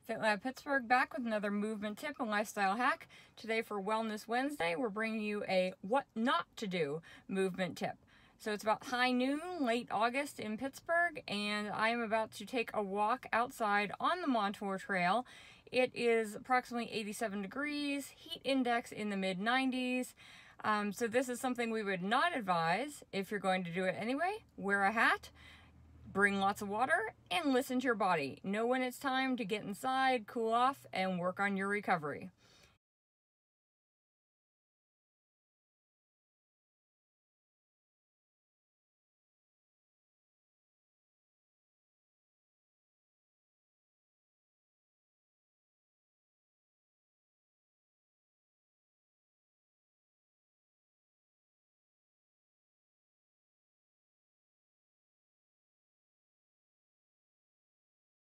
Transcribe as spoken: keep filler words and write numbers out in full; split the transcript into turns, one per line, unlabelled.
FitLab Pittsburgh back with another movement tip and lifestyle hack. Today for Wellness Wednesday, we're bringing you a what not to do movement tip. So it's about high noon, late August in Pittsburgh, and I am about to take a walk outside on the Montour Trail. It is approximately eighty-seven degrees, heat index in the mid nineties. Um, so this is something we would not advise if you're going to do it anyway. Wear a hat. Bring lots of water and listen to your body. Know when it's time to get inside, cool off, and work on your recovery.